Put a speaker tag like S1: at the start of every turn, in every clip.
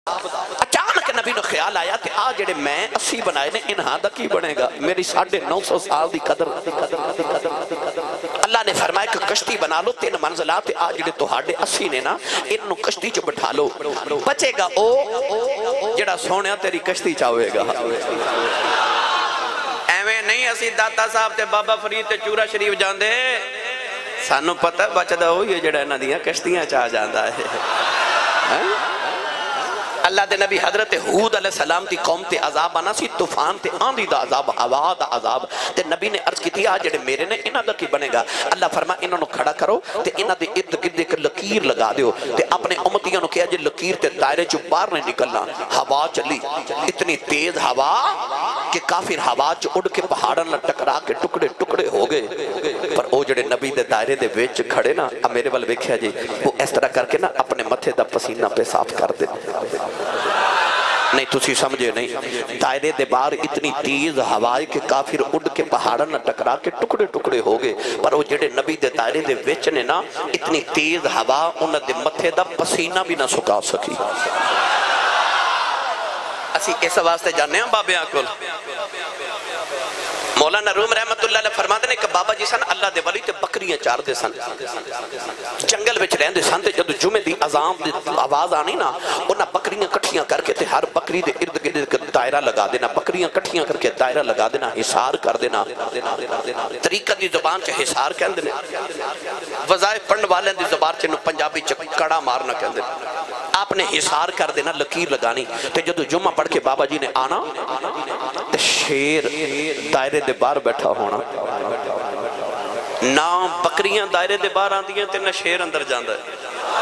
S1: اچانک نبی نے خیال آیا کہ آ جڑے میں 80 بنائے نے انہاں دا کی بنے گا، میری 950 سال دی قدر۔ اللہ نے فرمایا کہ کشتی بنا لو 3 منزلات، آ جڑے تہاڈے 80 نے نا انہوں کشتی چ بٹھا لو، بچے گا او جڑا سونیا تیری کشتی چاہے گا۔ ایویں نہیں اسی داتا صاحب تے بابا فرید تے چورا شریف جاندے، سانو پتہ بچدا ہوئی ہے جڑا انہاں دیاں کشتیاں چاہ جاندا ہے۔ اللہ دے نبی حضرت ہود علیہ السلام دی قوم تے عذاب آنا سی، طوفان تے آندھی دا عذاب، ہوا دا عذاب، تے نبی نے عرض کی تھی آج جڑے میرے نے انہاں دا کی بنے گا؟ اللہ فرما انہوں نے کھڑا کرو تے انہاں دے ارد گرد ایک لکیر لگا دیو، تے اپنے امتیاں نو کہا جے لکیر تے دائرے چو باہر نہیں نکلنا۔ ہوا چلی، اتنی تیز ہوا کہ کافر ہوا چ اڑ کے پہاڑاں نال ٹکرا کے ٹکڑے ٹکڑے ہو گئے، پر او جڑے نبی دے دائرے دے وچ کھڑے نا میرے ول ویکھیا جی، وہ اس طرح کر کے نا اپنے متھے دا پسینہ پہ صاف کر دے۔ نہیں تسی سمجھے نہیں، دائرے دے باہر اتنی تیز ہوائے کہ کافر اڑ کے پہاڑاں نہ ٹکرا کے ٹکڑے ٹکڑے ہو گئے، پر وہ جڑے نبی دے دائرے دے وچ نے نا اتنی تیز ہوا انہاں دے متھے دا پسینہ بھی نہ سکا سکی۔ اسی اس واسطے جانے ہیں بابیاں کول۔ مولانا روم رحمت اللہ علیہ فرماتے ہیں کہ بابا جی سن اللہ دے ولی تے بکریاں چار دے سن، جنگل وچ رہندے سن تے جدوں جمعے دی اذان دی آواز آنی نا انہاں بکریاں کٹھیاں کر کے تے ہر بکری دے ارد گرد دائرہ لگا دینا، بکریاں کٹھیاں کر کے دائرہ لگا دینا، حصار کر دینا۔ طریقہ دی زبان چ حصار کہندے نے، وظائف پڑھن والے دی زبان چ پنجابی چ کڑا مارنا کہندے نے۔ آپ نے حصار کر دینا، لکیر لگانی، تے جدوں جمعہ پڑھ کے بابا جی نے آنا تے شیر دائرے دے باہر بیٹھا ہونا، نہ بکریاں دائرے دے باہر آن دیاں تے نہ شیر اندر جاندہ ہے۔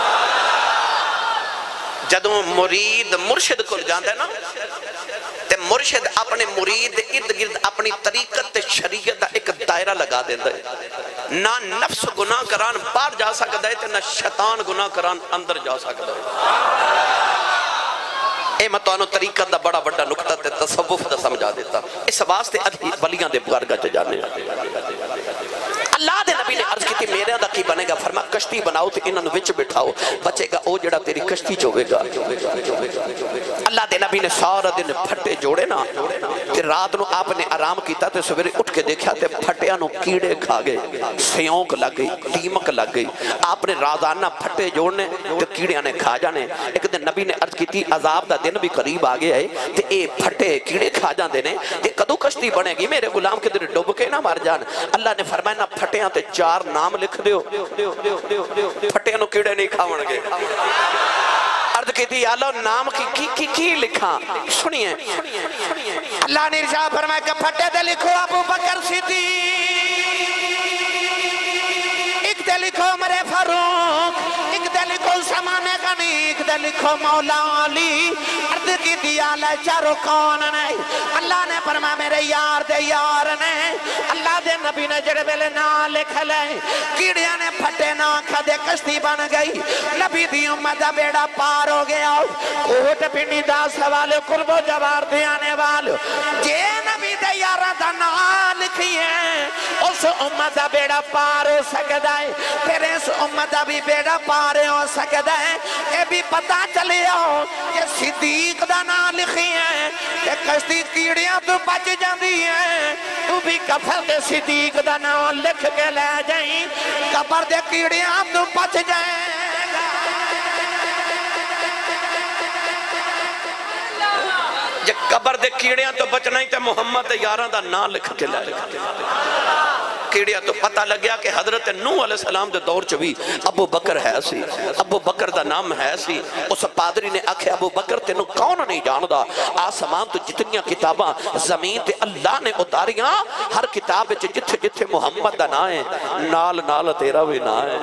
S1: جدوں مرید مرشد کو جاندہ ہے نا تے مرشد اپنے مرید ارد گرد اپنی طریقت تے شریعت دا ایک دائرہ لگا دیندہ ہے، نہ نفس گناہ کران باہر جا سکتا ہے تے نہ شیطان گناہ کران اندر جا سکتا ہے۔ اے میں تو انہوں طریقت دا بڑا بڑا نکتہ تے تصوف دا سمجھا دیتا، اس واسطے ولیاں دے بارگاہ چ جانے۔ اللہ دے نبی نے عرض کی تھی میرے دا کی بنے گا؟ فرما کشتی بناؤ تے انہوں نے وچ بٹھاؤ، بچے گا او جڑا تیری کشتی چوے گا۔ اللہ دے نبی نے سارا دن پھٹے جوڑے نا تے رات نو آپ نے آرام کیتا تے سویرے اٹھ کے دیکھا تے پھٹیاں نو کیڑے کھا گئے، سیونک لگ گئی، دیمک لگ گئی۔ آپ نے رازانہ پھٹے جوڑنے تے کیڑیاں نے کھا جانے۔ ایک دن نبی نے عرض کی تھی عذاب دا دن بھی قریب آگے ہے تے اے پھٹے کیڑے کھا جان دینے تے کدو کشتی بنے گی میرے غلام کے دن ڈوب کے نہ مار جان۔ اللہ نے فرمایا نا پھٹیاں تے 4 نام لکھ دیو، پھٹیاں نو کیڑے نہیں کھاون گے۔ عرض کی تھی اللہ نام کی لکھا؟ سنیے اللہ نے ارشاد فرمایا کہ پھٹے دے لکھو ابو بکر صدیق، ایک دے لکھو عمر فاروق، ایک دے لکھو عثمان غنی، ایک دے لکھو مولا علی۔ عرض کی تھی آلہ چاروں کون نے؟ اللہ نے فرمایا میرے یار دے یار نے۔ اللہ دے نبی نے جڑے ویلے نا لکھ لے، کیڑیاں نے پھٹے نا کھدے کشتی بن گئی، نبی دی امت دا بیڑا پار ہو گیا۔ کوٹ پنڈی دا سوال قرب و جوار دے آنے والے جے نبی دے یارہ دا نا لکھیے اس امت دا بیڑا پار ہو سکتا ہے، پھر اس امت دا بھی بیڑا پار ہو سکتا ہے۔ اے بھی پتہ چلے ہو کہ صدیق دا نا لکھیے کہ کشتی کیڑیاں تو بچ جاندی ہیں، تو بھی کفر دے صدیق دا نا لکھ کے لے جائیں، کفر دے کیڑیاں تو بچ جائیں۔ جب قبر دے کیڑیاں تو بچنا ہی تے محمد یاران دا نا لکھ کے لے کیڑیاں تو پتہ لگیا کہ حضرت نوح علیہ السلام دے دور چوی ابو بکر ہے سی، ابو بکر دا نام ہے سی۔ اس پادری نے آکھے ابو بکر تینوں کون نہیں جاندہ؟ آسمان تو جتنیاں کتاباں زمین تے اللہ نے اتاریاں، ہر کتاب جتھے جتھے محمد دا نا ہے نال نال تیرا بھی نا ہے۔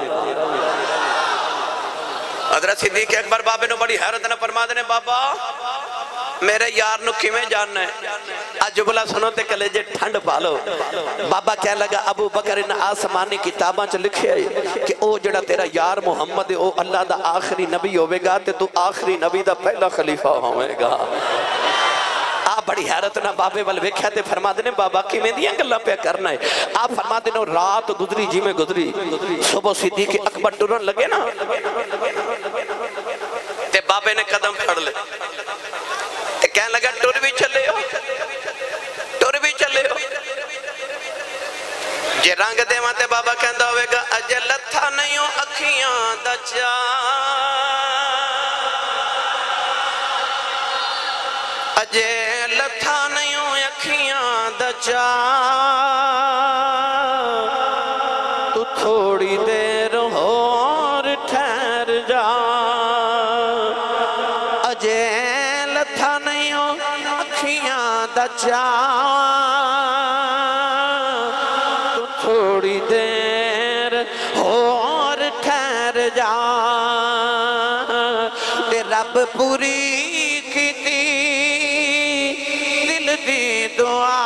S1: حضرت صدیق اکبر بابے نو بڑی حیرت نہ فرما دینے بابا میرے یار نو کیویں جاننا ہے؟ جملہ سنو تے کلیجے ٹھنڈ پالو۔ بابا کہہ لگا ابو بکر ان آسمانی کتاباں چ لکھے کہ او جڑا تیرا یار محمد او اللہ دا آخری نبی ہوئے گا تے تو آخری نبی دا پہلا خلیفہ ہوئے گا۔ آپ بڑی حیرت نہ بابے وال ویکھیا تے فرما دینے بابا کی میں دیاں گلا پہ کرنا ہے؟ آپ فرما دینے رات گزری جی میں گزری، صبح صدیق اکبر ٹرن لگے نا
S2: بابے نے قدم پھڑ لے تے کہنے لگا ٹر بھی چلے ہو جے رنگ دے ماں تے بابا کہندہ ہوئے گا اجے لتھا نہیں ہو اکھیاں دا چا اجے لتھا نہیں ہو اکھیاں دا چا تو تھوڑی دیر اور ٹھہر جا اجے لتھا نہیں ہو اکھیاں دا چا تھوڑی دیر اور ٹھہر جا تے رب پوری کیتی دل دی دعا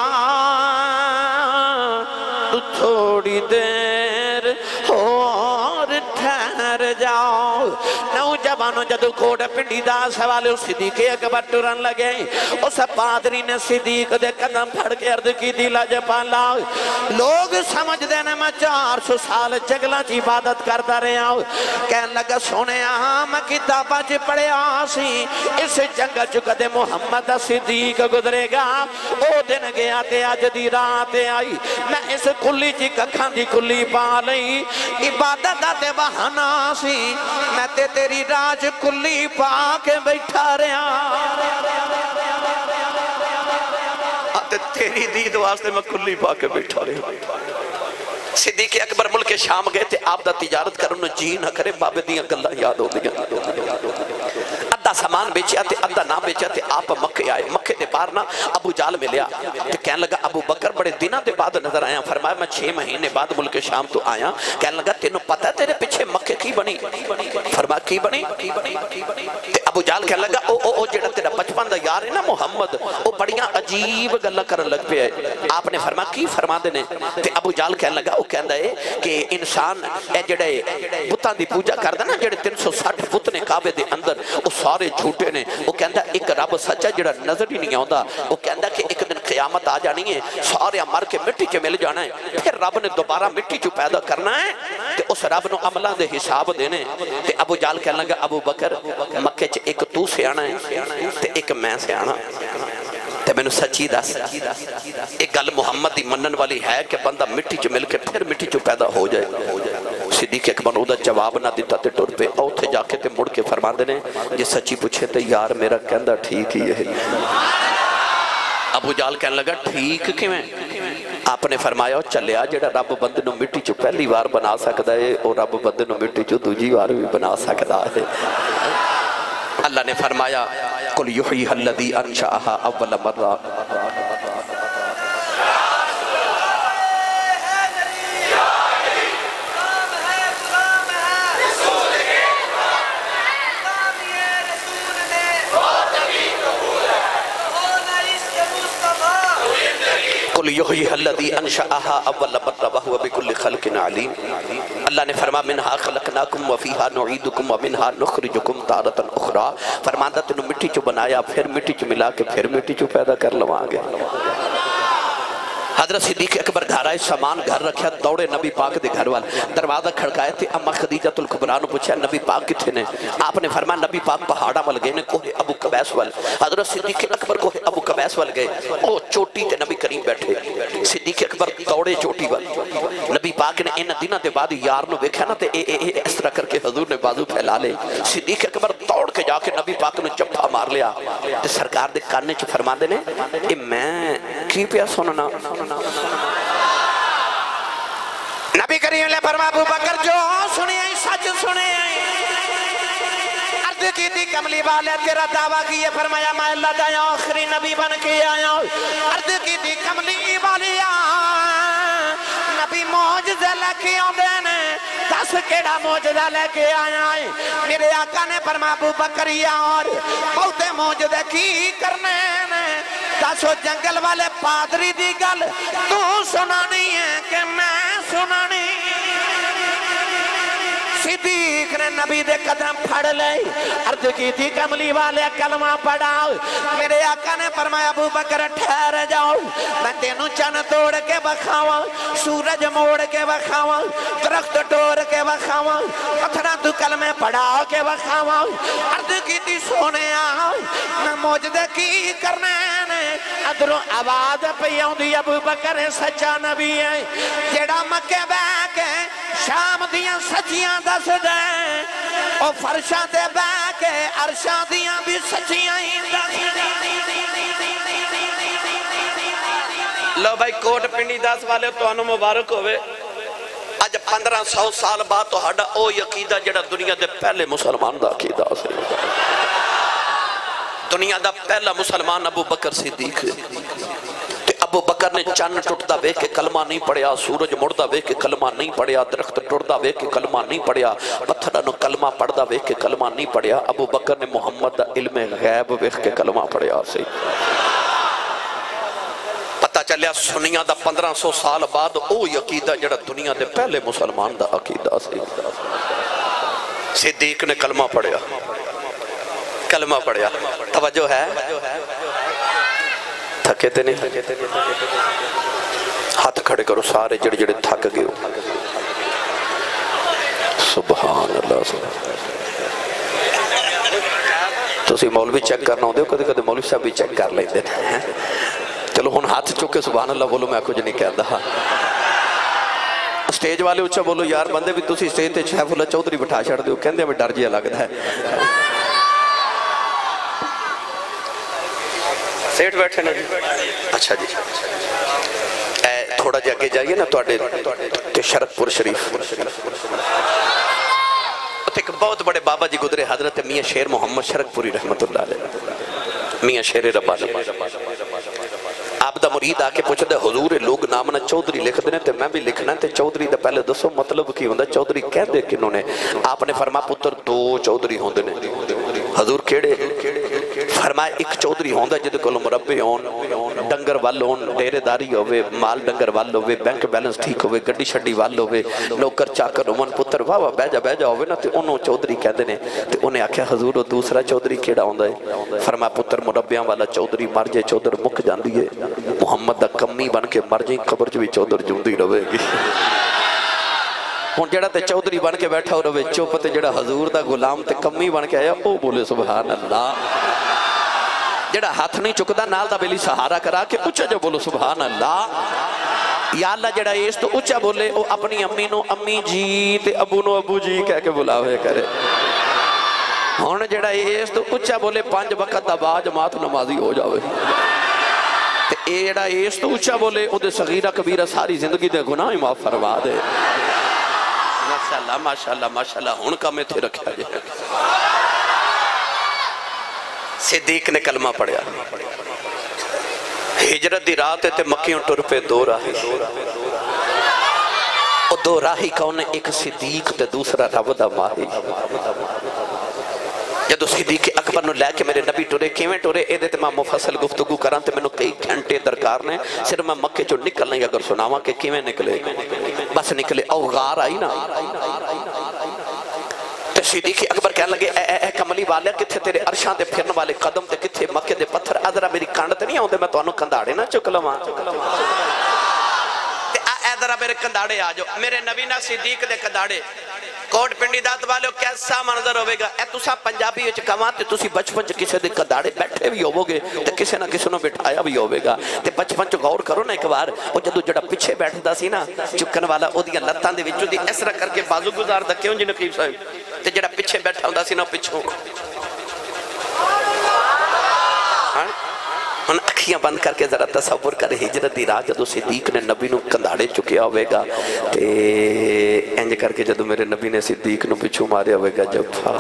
S2: تو تھوڑی دیر اور ٹھہر جاؤ نوجوانوں جدو کوڑ پنڈی دا سوالے صدیق اکبر ٹرن لگے اس پادری نے صدیق دے قدم پھڑ کے عرض کی دی لاجپالا لوگ سمجھ دینے میں 400 سال جگلہ کی عبادت کرتا رہے آؤ کہنے لگا سونے میں کتابہ چی پڑے آسی اس جنگل چکا دے محمد صدیق گزرے گا او دن گیا تے آج دی رات آئی میں اس کلی چی ککھان دی کلی پا لئی عبادت دے بہانا سی میں تے تیری راج کلی پا کے بیٹھا رہا تیری دید واسطے میں کلی پا کے بیٹھا رہا صدیق اکبر ملک شام گئے تھے آپ دا تجارت کرنے جی نہ کرے بابے دیاں گلہ یاد ہو دیا ادھا سامان بیچیا تھے ادھا نہ بیچیا تھے آپ مکہ آئے مکہ دے بار نہ ابو جال ملیا تو کہنے لگا ابو بکر بڑے دنہ دے بعد نظر آیا فرمایا میں 6 مہینے بعد ملک شام تو آیا کہنے لگا تینوں پتہ ہے تیرے پچھے مکہ کی بنی فرمایا کی بنی ابو جال کہنے لگا او جڑا تیرا بچپن دا یار ہے نا محمد او بڑیاں عجیب گلہ کرن لگ پہ ہے آپ نے فرمایا کی فرما دینے تے ابو جال کہنے لگا او کہندہ ہے کہ انسان اے جڑے بتاں دی پوجا کردہ نا جڑے 360 بت نے کعبے دے اندر او سارے جھوٹے نے وہ کہندہ ایک رب سچا جڑا نظر ہی نہیں آؤں وہ کہندہ کہ ایک دن قیامت آ جانی ہے سارے مر کے مٹی چ مل جانا ہے پھر رب نے دوبارہ مٹی چ پیدا کرنا ہے تے اس رب نو عملہ دے حساب دینے تے ابو جال کہنے لگا ابو بکر مکہ چ ایک تو سے آنا ہے تے ایک میں سے آنا تے میں نے سچی دس ایک گل محمد دی منن والی ہے کہ بندہ مٹی چ مل کے پھر مٹی چ پیدا ہو جائے صدیق اکبر او دا جواب نہ دیتا تے ٹر پہ او تھے جا کے تے مڑ کے فرما دینے جی سچی پوچھے تے یار میرا کہندہ ٹھیک ہی ہے ابو جال کہنے لگا ٹھیک کیویں آپ نے فرمایا چلیا جڑا رب بندے نو مٹی چ پہلی بار بنا سکدا ہے او رب بندے نو مٹی چ دوجی بار بھی بنا سکدا ہے اللہ نے فرمایا قل یحییھا الذی انشأھا اول مرہ قل یحییھا الذی انشأھا اول مرہ وہو بکل خلق علیم اللہ نے فرما منہا خلقناکم وفیہا نعیدکم ومنہا نخرجکم تارتا اخرى فرماندہ تینوں مٹی چو بنایا پھر مٹی چو ملا کے پھر مٹی چو پیدا کر لواں گے حضرت صدیق اکبر گھر آئے سامان گھر رکھیا دوڑے نبی پاک دے گھر وال دروازہ کھڑکائے تھے اما خدیجہ الکبریٰ نے پوچھا نبی پاک کتھے نے آپ نے فرمایا نبی پاک پہاڑا وال گئے نے کوہ ابو قبیس وال حضرت صدیق اکبر کوہ ابو قبیس وال گئے او چوٹی تے نبی کریم بیٹھے صدیق اکبر دوڑے چوٹی وال نبی پاک نے ان دنہ دے بعد یار نو دیکھا نا تے اس طرح کر کے حضور نے بازو پھیلا لے صدیق اکبر دوڑ کے جا کے نبی پاک نے چپا مار لیا تے سرکار دے کانے چ فرما دے نے اے میں کی پیا سننا نبی کریم نے فرمایا ابو بکر جو سنے آئی سچ سنے آئی عرض کی تھی کملی والے تیرا دعویٰ کیے فرمایا میں اللہ دا آخری نبی بن کے آیا عرض کی تھی کملی والی نبی موجزہ لے کے آدھے نے 10 کیڑا موجزہ لے کے آیا ہے میرے آقا نے فرمایا ابو بکر یار بہتے موجزہ کی کرنے نے 10 جنگل والے پادری دی گل تو سنانی ہے کہ میں سنانی
S1: सिद्दीक ने नबी दे कदम फड़ ले, अर्ज की थी कमली वाले कलमा पढ़ाओ। मेरे आका ने फरमाया अबू बकर ठहर जाओ, मैं तेनू चन तोड़ के बखावा, सूरज मोड़ के बखावा, दरख्त तोड़ के बखावा, पत्थरा तू कलमे पढ़ा के बखावा। अर्ज की थी सोने मैं मौजदे की करने ने, अदरों आवाज पई आउंदी अबू बकर सच्चा नबी है, जेड़ा मक्के बह के शाम दियां सच्चियां दस दे, ओ फरशां ते बह के अरशां दियां भी सच्चियां ही दस दे।
S2: लो भाई कोट पिंडी दस वाले तुहानू मुबारक होवे। अज 1500 साल बाद तुहाडा ओ अकीदा जेड़ा दुनिया दे पहले मुसलमान दा अकीदा सी। दुनिया दा पहला मुसलमान अबू बकर सिद्दीक। अबू बकर ने चन्न टुटदा वेख के कलमा नहीं पढ़िया, सूरज मुड़दा वेख के कलमा नहीं पढ़िया, दरख्त टुटदा वेख के कलमा नहीं पढ़िया, पत्थरां नूं कलमा पढ़दा वेख के कलमा नहीं पढ़िया। अबू बकर ने मुहम्मद दा इल्मे गैब वेख के कलमा पढ़िया सी। पता चलिया सुनिया दा 1500 साल बाद ओ अकीदा जेड़ा दुनिया दे पहले मुसलमान दा अकीदा सी। सिद्दीक ने कलमा पढ़िया, कलमा पढ़िया। तवज्जो है, थके ते नहीं? हाथ खड़े करो सारे जड़े जड़े थक गए हो। सुभान अल्लाह। तुसी मौलवी चेक करना आउंदे हो, कदे कदे मौलवी साहब भी चेक कर लेंदे ने। चलो हुण हाथ चुक के सुभान अल्लाह बोलो, मैं कुछ नहीं कहता। स्टेज वाले उच्चा बोलो यार, बंदे भी तुसी स्टेज ते सैफुल्ला चौधरी बिठा छड़ दिओ, कहंदे मैं डर जिहा लगदा है। सेठ बैठे ना जी, अच्छा जी। थोड़ा जिहा अगे जाइए ना, तुहाडे शरकपुर शरीफ उत्थे एक बहुत बड़े बाबा जी गुजरे, हजरत मियाँ शेर मोहम्मद शरकपुरी रहमतुल्लाह अलैह, मियाँ शेर रब्बानी। आप दा मुरीद आके पुछदा हुजूर लोग नाम ना चौधरी लिखदे ने ते मैं भी लिखना, ते चौधरी दा पहले दसो मतलब की हुंदा, चौधरी कहंदे किन्नू ने? आपने फरमाया पुत्र दो चौधरी होंदे ने। हजूर केड़े? फरमाया एक चौधरी होंदा जिहदे कोल मुरब्बे होन, डंगर वल होन, डेरेदारी होवे, माल डंगर वल होवे, बैंक बैलेंस ठीक होवे, गड्डी छड्डी वल होवे, नौकर चाकर होवन, पुत्र वाह वाह बह जा होवे ना, ते ओनू चौधरी कहंदे ने। ते उन्हें आख्या हजूर ओ दूसरा चौधरी केड़ा होंदा है? फरमाया पुत्र मुरब्बियां वाला चौधरी मर जाए चौधर मुक जांदी है, मुहम्मद दा कम्मी बन के मर जाए कबर च भी चौधर जिंदी रहेगी। हुण जेड़ा ते चौधरी बन के बैठा हो रहे चुप, ते जेड़ा हजूर दा गुलाम ते कम्मी बन के आया ओ बोले सुभान अल्लाह। जेड़ा हाथ नहीं चुकदा नाल दा बेली सहारा करा के उच्चा जो बोलो सुभान अल्लाह। या अल्लाह जेड़ा इस तो उच्चा बोले ओ अपनी अम्मी नो अम्मी जी ते अबू नो अबू जी कह के बुलावे करे। हुण जेड़ा इस तो उच्चा बोले 5 वक्त दा बा जमात नमाजी हो जावे, ते ए जेड़ा इस तो उच्चा बोले ओदे सगीरा कबीरा सारी जिंदगी दे गुनाह माफ फरमा दे। माशाअल्लाह माशाअल्लाह माशाअल्लाह। हुण काम इत्थे रखिया जे। सिद्दीक ने कलमा पढ़िया। हिजरत दी रात ते मक्कियों टुर पे दो राही। ओ दो राही कौन? एक सिद्दीक ते दूसरा रब दा माही। जदों सिद्दीक अकबर नूं लैके मेरे नबी टुरे, किवें टुरे इहदे ते मैं मुफस्सल गुफ्तगू करां ते मैनूं कई घंटे दरकार ने। सिर्फ मैं मक्के चों निकलना ही अगर सुनावां कि किवें निकले, बस निकले। औ गार आई ना, सिद्दीक अकबर कहने लगे ए कमली वाले किथे तेरे अरशां ते फिरन वाले कदम ते किथे मक्के दे पत्थर? अदरा मेरी कंड ते नहीं आउंदे, मैं तुहानूं कंधाड़े ना चुक लवां। ते अदरा मेरे कंधाड़े आ जाओ। मेरे नबी ना सिद्दीक दे कंधाड़े। कोट पिंडी दात वालों कैसा मंजर होगा? ए तुसा पंजाबी विच कहां ते तुसी बचपन च किसी दे कंधाड़े बैठे भी होवोगे ते किसी ना किसी नूं बिठाया भी होवेगा। ते बचपन च गौर करो ना एक बार, ओ जदों जेड़ा पिछे बैठदा सी ना चुकन वाला, ओदियां लत्तां दे विचों दी इस तरह करके बाजू गुजारदा क्यों जी नकीब साहब? ते जेड़ा पिछे बैठा हुंदा सी ना पिछों हुण अखियां बंद करके जरा तसव्वुर कर, हिजरत दी रात जदों सिद्दीक ने नबी नूं कंधाड़े चुकिया होवेगा ते इंज करके जदों मेरे नबी ने सिद्दीक नूं पिछों मारिया होवेगा जफ्फा,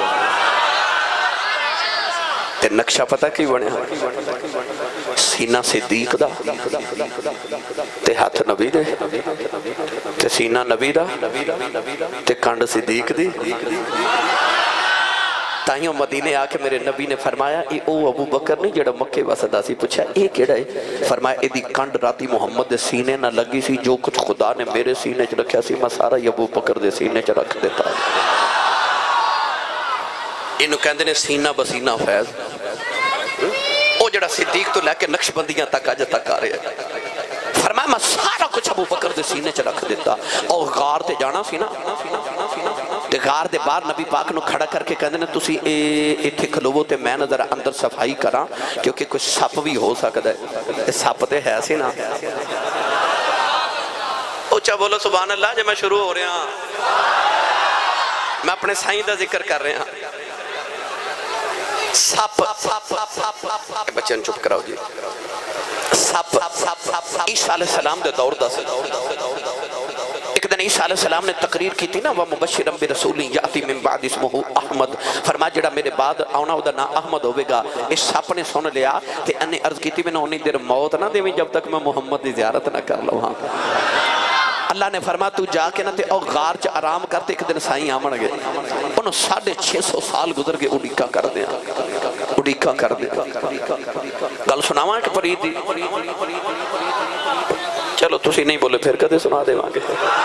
S2: ते नक्शा पता की बनिया? सीना सिद्दीक दा ते हाथ नबी दे, ते सीना नबी दा ते कंड सिद्दीक दी, تائیوں مدینے آ کے میرے نبی نے فرمایا اے او ابو بکر نہیں جڑا مکے واسطہ سی، پوچھا اے کیڑا ہے؟ فرمایا اے دی کنڈ راتی محمد دے سینے نہ لگی سی، جو کچھ خدا نے میرے سینے چ رکھیا سی میں سارا ابو بکر دے سینے چ رکھ دیتا۔ انہوں کہندے نے سینہ بسینہ فیض، او جڑا صدیق تو لے کے نقش بندیاں تک آج تک آ رہے ہیں۔ فرمایا میں سارا کچھ ابو بکر دے سینے چ رکھ دیتا، اور غار تے جانا سی نا، تے غار دے باہر نبی پاک نو کھڑا کر کے کہندے نے تسی ایتھے کھلوو تے میں نظر اندر صفائی کراں کیونکہ کچھ سپ بھی ہو سکتا ہے۔ سپ تے ہے سی نا، اونچا بولو سبحان اللہ جب میں شروع ہو رہا ہوں، میں اپنے سائیں دا ذکر کر رہا ہوں۔ سپ، بچن چپ کراؤ جی، سپ عیسیٰ علیہ السلام دے دور دا سے ایک دن عیسیٰ علیہ السلام نے تقریر کی تھی نا وَمُبَشِّرًا بِرَسُولٍ يَأْتِي مِن بَعْدِ اسْمُهُ احمد، فرمایا جڑا میرے بعد آنا ہودا نا احمد ہوئے گا۔ اس سپ نے سن لیا تے انہیں عرض کی تھی میں نے انہیں دیر موت نہ دے جب تک میں محمد دی زیارت نہ کر لوں۔ اللہ نے فرمایا تو جا کے نہ تے او غار چ آرام کرتے، ایک دن سائیں آمن گئے، انہوں 650 سال گزر گئے اڈیکا کر دیا، اڈیکا کر دیا۔ گل سناواں کہ پرید دی؟ چلو تسی نہیں بولے پھر کدے سنا دے وہاں کے۔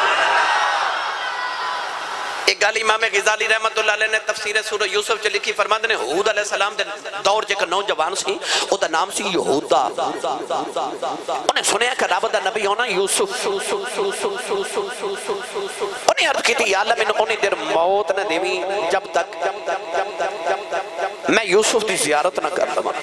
S2: ایک گل امام غزالی رحمت اللہ علیہ نے تفسیر سورہ یوسف چ لکھی، فرماندے نے ہود علیہ السلام دے دور جے نوجوان سی، او دا نام سی یہودا۔ انہیں سنیا کہ رب دا نبی ہونا یوسف، انہیں عرض کی تھی یا اللہ میں انہیں دیر موت نہ دیویں جب تک میں یوسف دی زیارت نہ کر لوں،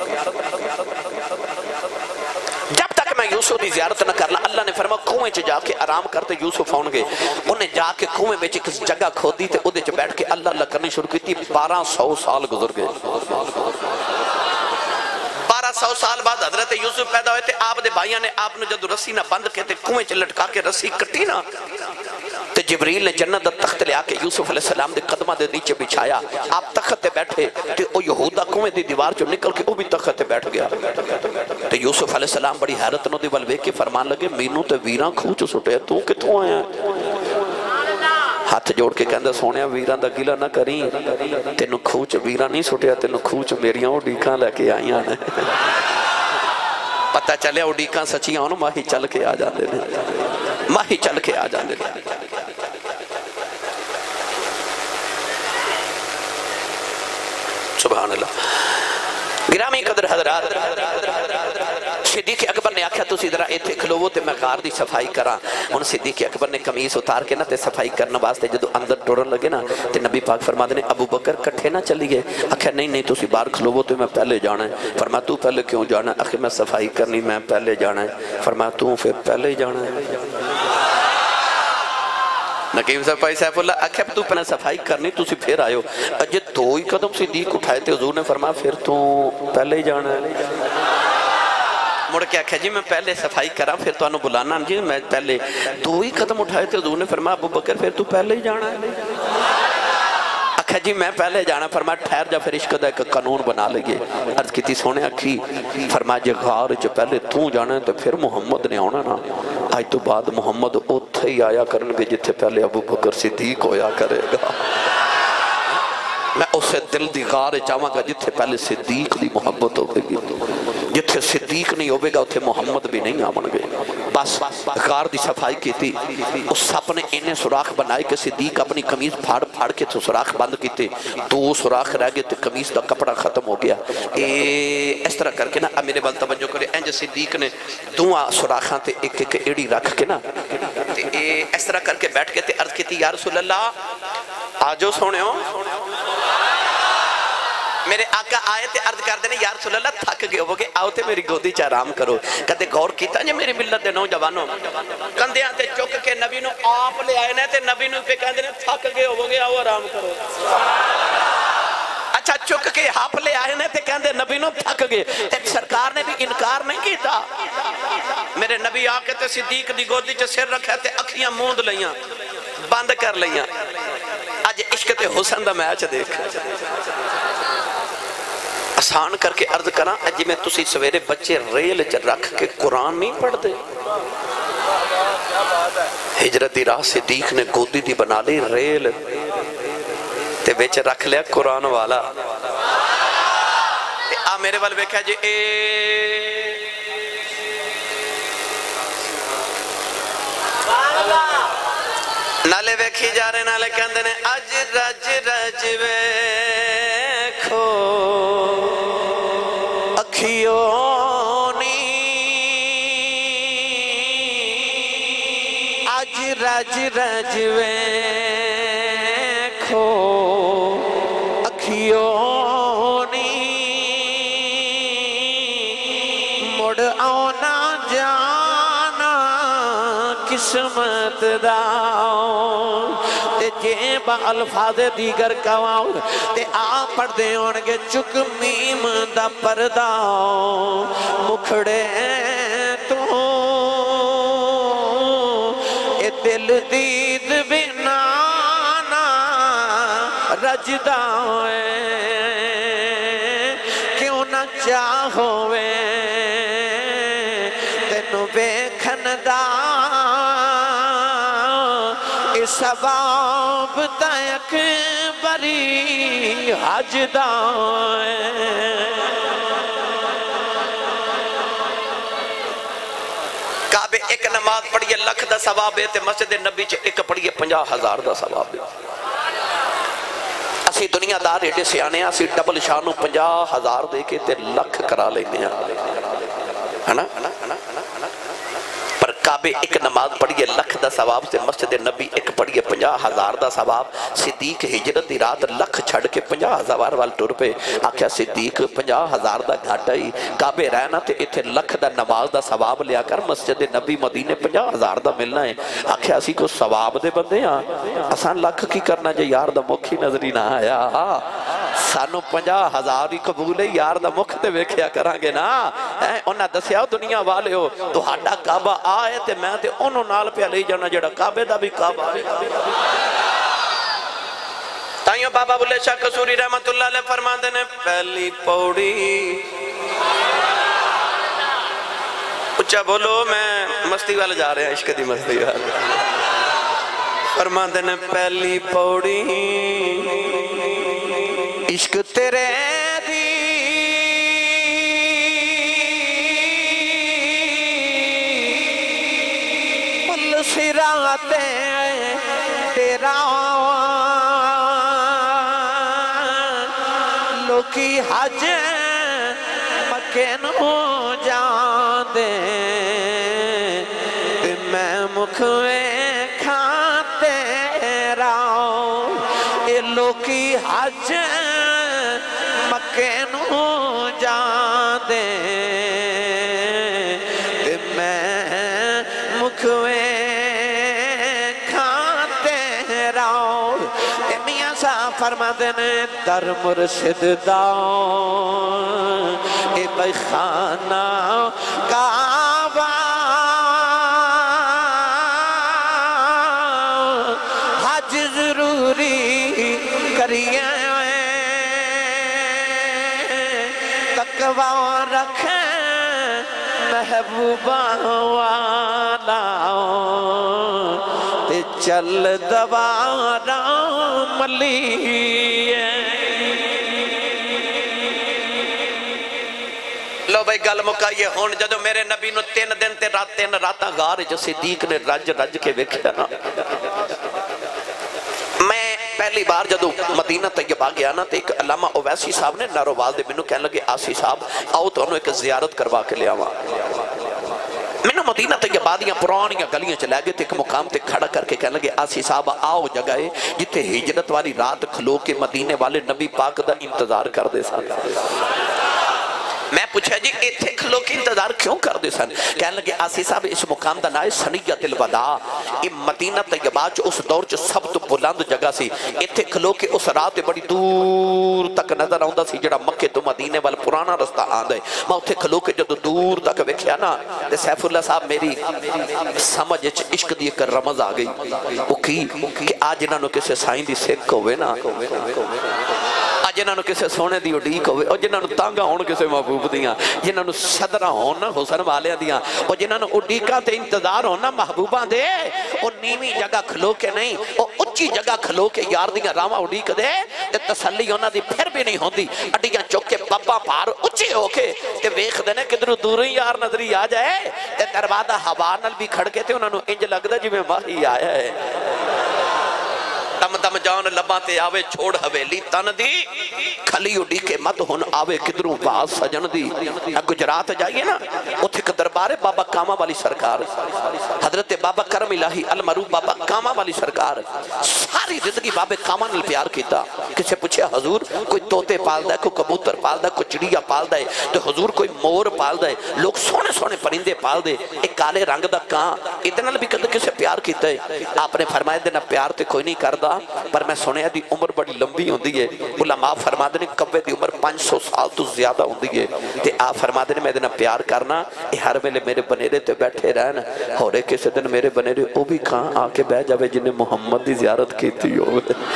S2: جب تک میں یوسف دی زیارت نہ کرنا۔ اللہ نے فرمایا کنویں چ جا کے آرام کرتے یوسف آن گے، انہیں جا کے کنویں میں ایک جگہ کھودی تے اودے چ بیٹھ کے اللہ اللہ کرنی شروع کی تھی۔ 1200 سال گزر گئے، 1200 سال بعد حضرت یوسف پیدا ہوئے تھے۔ آپ دے بھائیاں نے آپ نے جدو رسی نہ بند کے تے کنویں چ لٹکا کے رسی کٹی نا، تے جبریل نے جنت دا تخت لے آکے یوسف علیہ السلام دے قدمہ دے نیچے بچھایا، آپ تخت تے بیٹھے تے او یہودا کنویں دی دیوار جو نکل کے او بھی تخت تے بیٹھ گیا۔ تے یوسف علیہ السلام بڑی حیرت نو دی والوے کے فرمان لگے مینوں تے ویراں کھوچ سٹے، تو کتھوں آیا؟ ہاتھ جوڑ کے کہندہ سونیا ویران دا گلہ نہ کریں، تینو کھوچ ویران نہیں سٹیا، تینو کھوچ میریاں اڈیکاں لے کے آئیاں نے۔ پتہ چلے اڈیکاں سچیاں ہوں ماہی چل کے آ جاندے نے، ماہی چل کے آ جاندے نے۔ سبحان اللہ۔ گرامی قدر حضرات، صدیق اکبر نے آکھا تسی ذرا ایتھے کھلوو تے میں غار دی صفائی کراں۔ ان صدیق اکبر نے قمیص اتار کے نہ تے صفائی کرنا واسطے جدو اندر ٹرن لگے نا تے نبی پاک فرماتے نے ابو بکر کٹھے نہ چلی گئے؟ آکھا نہیں نہیں تسی باہر کھلوو تے میں پہلے جانا ہے۔ فرمایا تو پہلے کیوں جانا ہے؟ آکھا میں صفائی کرنی میں پہلے جانا ہے۔ فرمایا تو پھر پہلے جانا ہے؟ نقیم صاحب پائی صاحب اللہ آکھا تو پہلے صفائی کرنی تسی پھر آئے ہو۔ اجے دو ہی قدم صدیق اٹھائے تھے، حضور نے فرمایا پھر تو پہلے ہی جانا ہے۔ مڑ کے آکھا جی میں پہلے صفائی کراں پھر تو انہوں بلانا جی میں پہلے، دو ہی قدم اٹھائے تھے، حضور نے فرمایا ابو بکر پھر تو پہلے ہی جانا ہے۔ آکھا جی میں پہلے جانا، فرمایا ٹھہر جا پھر عشق دا ایک قانون بنا لگے۔ عرض کی تھی سونے آکھی، فرمایا جی غار جو پہلے تو جانا ہے تو پھر محمد نے آنا نا، آج تو بعد محمد اتھے ہی آیا کرنگے جتھے پہلے ابو بکر صدیق ہویا کرے گا۔ میں اسے دل دی غار چاہاں گا جتھے پہلے صدیق دی محبت ہوگی گی، جتھے صدیق نہیں ہوگے گا اتھے محمد بھی نہیں آمن گے۔ بس غار دی صفائی کی تھی، اس سپ نے انہیں سراخ بنائے کہ صدیق اپنی قمیض پھاڑ پھاڑ کے تو سراخ بند کی تھی، 2 سراخ رہ گئے تو قمیض دا کپڑا ختم ہو گیا۔ اس طرح کر کے نا میرے بل توجہ کرے، انج صدیق نے 2 سراخاں تے ایک ایک ایڑی رکھ کے نا اس طرح کر کے بیٹھ کے تے عرض کی تھی یا رسول اللہ آجو سونے ہو۔ میرے آقا آئے تے عرض کر دینے یا رسول اللہ تھک گئے ہوگے، آؤ تے میری گودی چا آرام کرو۔ کہتے غور کیتا جے میری ملت دے نوجوانوں کندیاں تے چک کے نبی نو آپ لے آئے نے تے نبی نو پہ کہندے نے تھک گئے ہوگے آؤ آرام کرو۔ اچھا چک کے ہاپ لے آئے نے تے کہندے نبی نو تھک گئے، تے سرکار نے بھی انکار نہیں کیتا۔ میرے نبی آکے تے صدیق دی گودی چا سر رکھے تے اکھیاں موند لیاں بند کر لیاں۔ آج عشق تے حسن دا میچ دیکھ آسان کر کے عرض کرنا اجی میں تسی سویرے بچے ریل چ رکھ کے قرآن نہیں پڑھ دے۔ ہجرت دی راہ صدیق نے گودی دی بنا لی ریل، تے بیچ رکھ لیا قرآن والا آ میرے وال بیکھا جی نالے بیکھی جا رہے نالے کہندے نے اج رج رج ویکھو اکھیونی اج رج رج ویکھو اکھیونی مڑ آنا جانا قسمت داؤں تے جے با الفاظ دیگر کواؤں تے آپ پڑھ دے ہونگے چک میم دا پرداؤں مکھڑے تو اے دل دید بنانا رجداؤں کیوں نہ چاہوے تینو بیکھن دا سباب تیک بری حج دائیں کعبے ایک نماز پڑھئے لکھ دا ثواب ہے تے مسجد نبی چے ایک پڑھئے 50,000 دا ثواب ہے اسی دنیا دار ایڈے سے آنے اسی ڈبل شانو 50,000 دے کے تے لکھ کرا لینے ہیں پر کعبے ایک نماز پڑھئے لکھ دا ثواب سے مسجد نبی ایک پڑھئے 50,000 دا ثواب صدیق ہجرت دی رات لکھ چھڑ کے 50,000 وال ٹور پہ آکھیا صدیق 50,000 دا گھاٹا ہی کعبے رہنا تے ایتھے لکھ دا نماز دا ثواب لیا کر مسجد نبی مدینے 50,000 دا ملنا ہے آکھیا اسی کو ثواب دے بندے ہاں اسان لکھ کی کرنا جے یار دا مکھی نظری نہ آیا سانو 50,000 ہی قبول ہے یار دا مکھ تے ویکھیا کرانگے نا انہاں دسیا دنیا والے ہو تو ہاڈا کعبہ آئے تے میں تے انہوں نال پہ لے جانا جڑا کعبے دا بھی کعبہ ہے تائیوں بابا بلے شاہ قصوری رحمت اللہ علیہ فرمان دینے پہلی پوڑی اچھا بولو میں مستی والے جا رہے ہیں عشق دی مستی والے فرمان دینے پہلی پوڑی عشق تیرے دی پل سراتے تیرا لوکی حج مکن ہو جان دے تے میں مکھوے کھاتے راؤں اے لوکی حج مکن ہو جان دے تے میں مکھوے کھاتے راؤں اے میاں صاحب فرما دینے در مرشد داؤں اے بھائی خانہ کعبہ حج ضروری کریے تقوی رکھیں محبوبہ والا تے چل دوارا ملیے لو بھائی گل مکائیے ہون جدو میرے نبی نو 3 دن تے رات 3 راتاں غار جو صدیق نے رج رج کے ویکھیا نا میں پہلی بار جدو مدینہ طیبہ گیا نا تے ایک علامہ اویسی صاحب نے ناروال دے منو کہنے لگے آسی صاحب آؤ تو انہوں ایک زیارت کروا کے لیا ہوا منو مدینہ طیبہ دیاں پرانیاں گلیاں چلے گئے تے ایک مقام تے کھڑا کر کے کہنے لگے آسی صاحب آؤ جگہ جتے ہجرت والی رات کھلو کے مدینے والے نبی پاک دا انتظار کر دے سن میں پوچھا جی ایتھے کھلو کے انتظار کیوں کر دے سن کہنے لگے آسی صاحب اس مقام دا نائے سنیت الوداع یہ مدینہ طیبہ جو اس دور جو سب تو بلند جگہ سی ایتھے کھلو کے اس رات بڑی دور تک نظر آؤں دا سی جڑا مکہ تو مدینے والا پرانا رستہ آندھا ہے میں اتھے کھلو کے جدو دور تک ویکھیا نا تے سیف اللہ صاحب میری سمجھ عشق دی ایک رمز آ گئی وہ کی کہ آج انہوں نے کسے سائن دی سکھ ہوئے نا آج جنہاں نو کسے سونے دی اڈیک ہوئے او جنہاں نو تانگا ہون کسے محبوب دیاں جنہاں نو صدرہ ہون حسن والے دیاں او جنہاں نو اڈیکا تے انتظار ہونا محبوباں دے او نیویں جگہ کھلو کے نہیں او اچھی جگہ کھلو کے یار دیاں راما اڈیک دے تے تسلی ہونا دی پھر بھی نہیں ہوندی اڈیاں چوک کے پاپا پار اچھے ہو کے تے ویخ دینے کدھرو دور ہی یار نظری آ جائے تے دروازہ ہوا نال بھی کھڑ کے تے انہاں نو انج لگدا جویں ماہی آیا ہے دم دم جان لباں تے آوے چھوڑ حویلی تن دی کھلی اڈی کے مت ہن آوے کدھروں باز سجن دی گجرات جائیے نا اتھے ایک دربار بابا کاما والی سرکار حضرت بابا کرم الہی المرو بابا کاما والی سرکار ساری زندگی بابا کاما نے پیار کیتا کسے پوچھے حضور کوئی توتے پال دا ہے کوئی کبوتر پال دا ہے کوئی چڑیا پال دا ہے تو حضور کوئی مور پال دا ہے لوگ سونے سونے پرندے پال دے ایک کالے رنگ دا کان اتنا بھی کدھر کسے پیار کیتا ہے آپ نے فرمایا دینا پیار تے کوئی نہیں کردا پر میں سنے دی عمر بڑی لمبی ہوندی ہے علماء فرما دینے کبے دی عمر 500 سال تو زیادہ ہوندی ہے تے آپ فرما دینے میں دینا پیار کرنا ہر ویلے میرے بنیرے تے بیٹھے رہنا اور ایک کسی دن میرے بنیرے او بھی کھاں آ کے بہ جاوے جنہیں محمد دی زیارت کیتی ہو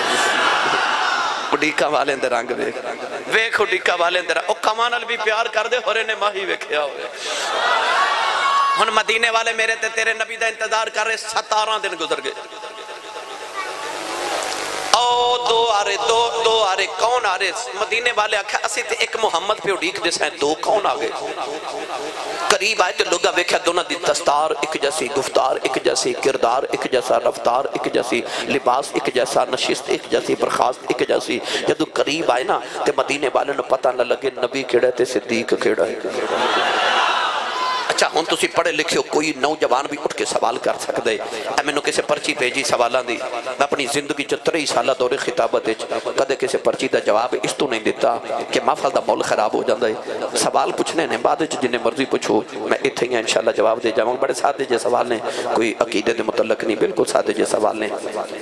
S2: اڈیکا والے اندر رنگ ویکھ اڈیکا والے اندر او کمانل بھی پیار کر دے ہورے نے ماہی ویکھیا ہوئے ہن مدینے والے میرے تے تیرے نبی دا انتظار کر رہے 17 دن گزر گئے دو آرے کون آرے مدینے والے آکھا اسی تے ایک محمد پہ اڈیک جیسا ہے دو کون آگئے قریب آئے تو لوگا ویکھا دونوں دی دستار ایک جیسی گفتار ایک جیسی کردار ایک جیسا رفتار ایک جیسی لباس ایک جیسا نشست ایک جیسی برخاست ایک جیسی جدو قریب آئے نا تے مدینے والے نو پتہ نہ لگے نبی کیڑا تے صدیق کیڑا ہے اچھا ہون تسی پڑھے لکھے ہو کوئی نوجوان بھی اٹھ کے سوال کر سکتے اے میں نو کسے پرچی بھیجی سوالان دی میں اپنی زندگی جو 3 سالہ دور خطابت کدے کسے پرچی دا جواب اس تو نہیں دیتا کہ محفل دا مول خراب ہو جاندہ ہے سوال پوچھنے نے بعد جنہیں مرضی پوچھو میں اتھے ہی انشاءاللہ جواب دے جاؤں بڑے سادے جے سوال نے کوئی عقیدے دے متعلق نہیں بالکل سادے جے سوال نے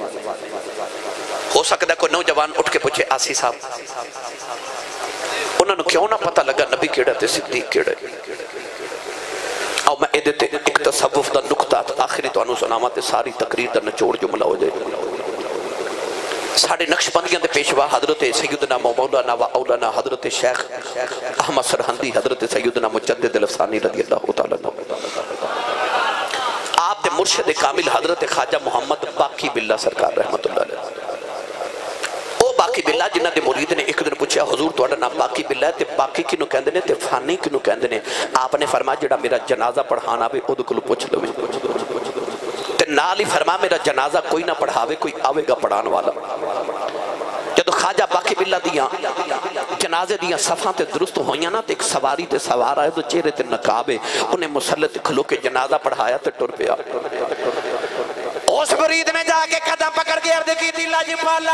S2: ہو سکتا ہے کوئی نوجوان اٹھ کے پوچھے آسی صاحب انہوں نے کیوں نہ پتہ لگا نبی کیڑا تے صدیق کیڑا اور میں ایدھے ایک تصوف دا نکتہ آخری تو انہوں سناما تے ساری تقریر دا نچوڑ جملہ ہو جائے ساڑھے نقش بندیاں دے پیشوا حضرت سیدنا مولانا و اولانا حضرت شیخ احمد سرہندی حضرت سیدنا مجدد الافسانی رضی اللہ تعالیٰ آپ دے مرشد کامل حضرت خواجہ محمد باقی باللہ سرکار رحمت اللہ علیہ باقی باللہ جنہ دے مرید نے ایک دن پوچھا حضور توڑا نام باقی باللہ ہے تے باقی کنو کہندے نے تے فانی کنو کہندے نے آپ نے فرمایا جڑا میرا جنازہ پڑھانا بھی او دکلو پوچھ لو تے نالی فرما میرا جنازہ کوئی نہ پڑھاوے کوئی آوے گا پڑھان والا جدو خواجہ باقی باللہ دیاں جنازے دیاں صفحہ تے درست ہوئیاں نا تے ایک سواری تے سوارا ہے تو چہرے تے نقابے انہیں مسلط کھلو کے جنازہ پڑھایا تے ٹر پیا اس مرید نے جا کے قدم پکڑ کے عرض کی تھی لاجی پالا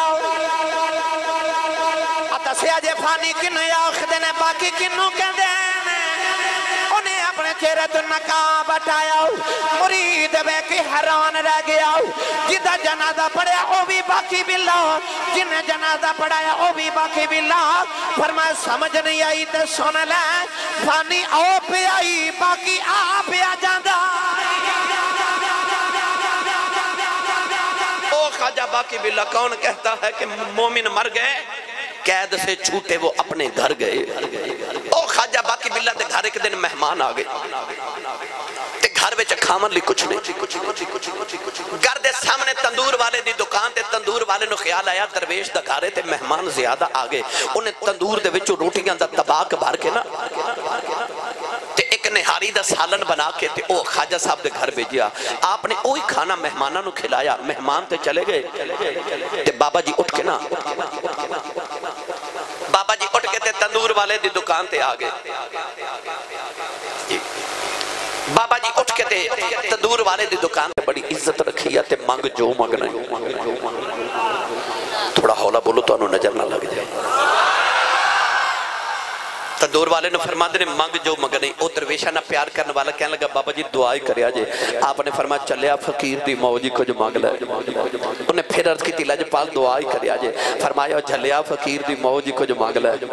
S2: اتا سیاجے فانی کنو یا اخدے نے باقی کنو کہندے انہیں اپنے چہرے تو نقاب ہٹایا مرید بے کی حیران رہ گیا جدہ جنازہ پڑھیا او بھی باقی باللہ جنہیں جنازہ پڑھایا او بھی باقی باللہ فرمایا سمجھ نہیں آئی تے سن لے فانی او پہ آئی باقی آ پہ آ جاندہ خواجہ باقی باللہ کون کہتا ہے کہ مومن مر گئے قید سے چھوٹے وہ اپنے گھر گئے او خواجہ باقی باللہ دے گھر ایک دن مہمان آگئے تے گھر وچ کھامن لی کچھ نہیں گھر دے سامنے تندور والے دی دکان تے تندور والے نو خیال آیا درویش دا گھارے تے مہمان زیادہ آگئے انہیں تندور دے وچو روٹیاں دا طباق بھر کے نا تے ایک نہاری دا سالن بنا کے تے او خواجہ صاحب دے گھر بھیجیا آپ نے اوہی کھانا مہمانہ نو کھلایا مہمان تے چلے گئے تے بابا جی اٹھ کے نا بابا جی اٹھ کے تے تندور والے دی دکان تے آگئے بابا جی اٹھ کے تے تندور والے دی دکان تے بڑی عزت رکھی ہے تے مانگ جو مانگنا تھوڑا ہولا بولو تو انہوں نظر نہ لگ جائے تندور والے نے فرما دے مانگ جو مگنے او درویشہ نہ پیار کرنے والا کہنے لگا بابا جی دعائی کرے آجے آپ نے فرما چلے آپ فقیر دی موجی کو جو مانگ لائے انہیں پھر عرض کی تھی لاجپال دعائی کرے آجے فرمایا جھلے آپ فقیر دی موجی کو جو مانگ لائے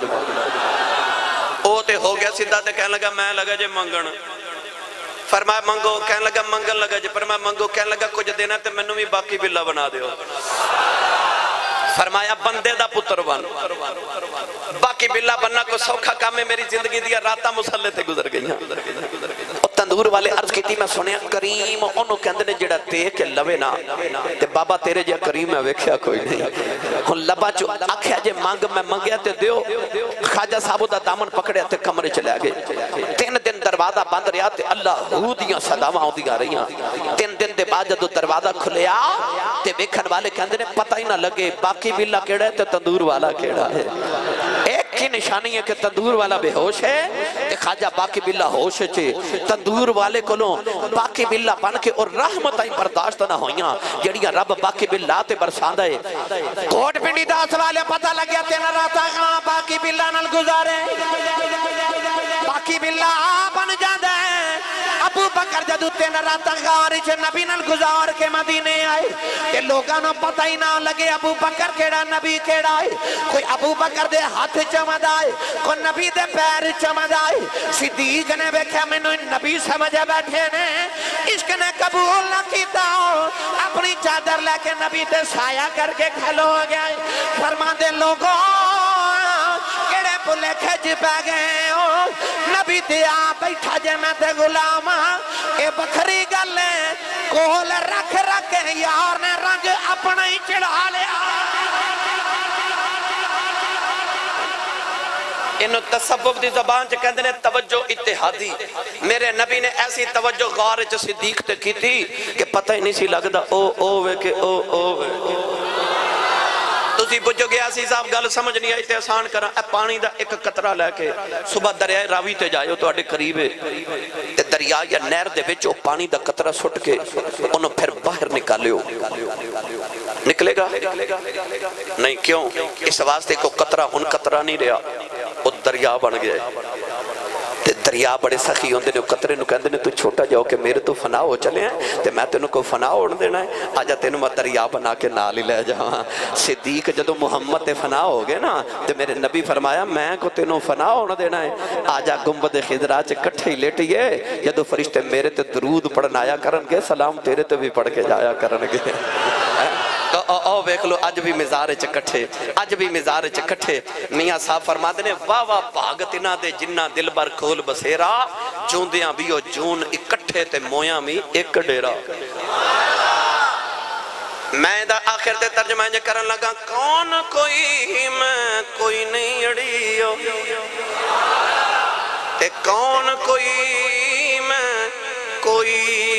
S2: او تے ہو گیا سیدھا تے کہنے لگا میں لگا جے مانگن فرمایا منگو کہنے لگا منگن لگا جے فرمایا منگو کہنے لگا کچھ دینا تے منو بھی باقی باللہ بنا دے ہو فرمایا بندے دا پتر بن، باقی بلا بننا کو سوکھا کام ہے، میری زندگی دیا راتہ مسلح تے گزر گئی ہیں۔ تندور والے عرض کیتی میں سنیا کریم انہوں کے اندر جڑا تے کہ لوے نا تے بابا تیرے جا کریم ہے ویکھیا کوئی نہیں، ہن لبا چو آکھیا جے مانگ میں منگیا تے دیو، خواجہ صاحب دا دامن پکڑیا تے کمرے چلے گئے، 3 دن دروازہ بند رہا تے اللہ ہو دیاں صداواں ہوندیاں رہیاں، 3 دن دے بعد جدو دروازہ کھلیا تے ویکھن والے کہندے نے پتہ ہی نہ لگے باقی بلا کیڑا ہے تے تندور والا کیڑا ہے۔ ایک کی نشانی ہے کہ تندور والا بے ہوش ہے تے خواجہ باقی بلا ہوش ہے، تندور والے کلوں باقی بلا بن کے اور رحمتیں برداشت نہ ہوئیاں جڑیاں رب باقی بلا تے برساندہ ہے۔ کوٹ پنڈی داس والے پتہ لگیا تینا راتا کہاں باقی بلا نال گزارے، باقی بلا بن جاندہ ہے۔ ابو بکر جدو تینا راتا غارج نبی نال گزار کے مدینے آئے کہ لوگاں پتہ ہی نہ لگے ابو بکر کیڑا نبی کیڑا ہے، کوئی ابو بکر دے ہاتھ چمد آئے کوئی نبی دے پیر چمد آئے۔ صدیق نے بیکھا میں نے نبی سمجھے بیٹھے نے، عشق نے قبول نہ کیتا، اپنی چادر لے کے نبی تے سایہ کر کے کھلو گئے، فرما دے لوگوں کیڑے بلے کھج پہ گئے ہو، نبی تے آ بیٹھا جے میں تے غلام اے بکھری گلے کول رکھ رکھ یار نے رنگ اپنا ہی چڑھا لیا۔ انہوں تصوف دی زبان چے کہندے نے توجہ اتحادی، میرے نبی نے ایسی توجہ غار چے صدیق تے کی تھی کہ پتہ ہی نہیں سی لگدا او وے کہ او وے۔ تسی بجھو گیا سی صاحب گل سمجھ نہیں آئی تے آسان کرا، اے پانی دا ایک قطرہ لے کے صبح دریائے راوی تے جائے تو اڈے قریب ہے تے دریا یا نہر دے وچ او پانی دا قطرہ سٹ کے انہوں پھر باہر نکالیو، نکلے گا نہیں، کیوں؟ اس واسطے کو قطرہ ان قطرہ نہیں رہا، وہ دریا بن گئے، دریا بڑے سخی ہوندے نے، قطرے نو کہندے نے تو چھوٹا جاؤ کہ میرے تو فنا ہو چلے ہیں تے میں تینوں کو فنا ہوڑ دینا ہے، آجا تینوں میں دریا بنا کے نال ہی لے جاؤں۔ صدیق جدو محمد تے فنا ہو گئے نا تے میرے نبی فرمایا میں کو تینوں فنا ہوڑ دینا ہے، آجا گنبد خضرا چے کٹھے ہی لیٹیے، جدو فرشتے میرے تے درود پڑھن آیا کرن گے سلام تیرے تے بھی پڑھ کے جایا کرن گے۔ او بیک لو اج بھی مزار چکٹھے، اج بھی مزار چکٹھے، میاں صاحب فرما دے نے واہ واہ بھاگتنا دے جنہ دل بر کھول بسیرا، جوندیاں بھی او جون اکٹھے تے مویاں بھی ایک ڈیرا۔ میں دا آخر تے ترجمہ انجھے کرن لگا کون کوئی میں کوئی نہیں اڑیو تے کون کوئی میں کوئی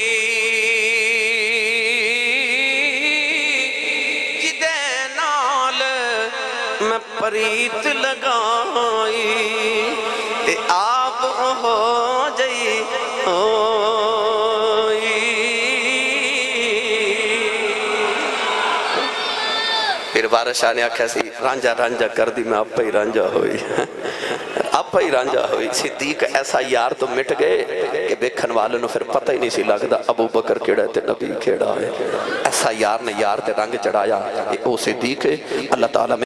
S2: پریت لگائی تے آپ ہو جئی ہوئی۔ پھر بارشاہ نے آکھا سی رانجا رانجا کر دی میں آپ ہی رانجا ہوئی، آپ ہی رانجا ہوئی۔ صدیق ایسا یار تو مٹ گئے کہ بیکھن والوں نے پھر پتہ ہی نہیں سی لگدا ابو بکر کیڑا ہے تے نبی کیڑا ہے، ایسا یار نے یار تے رنگ چڑھایا، او صدیق ہے۔ اللہ تعالیٰ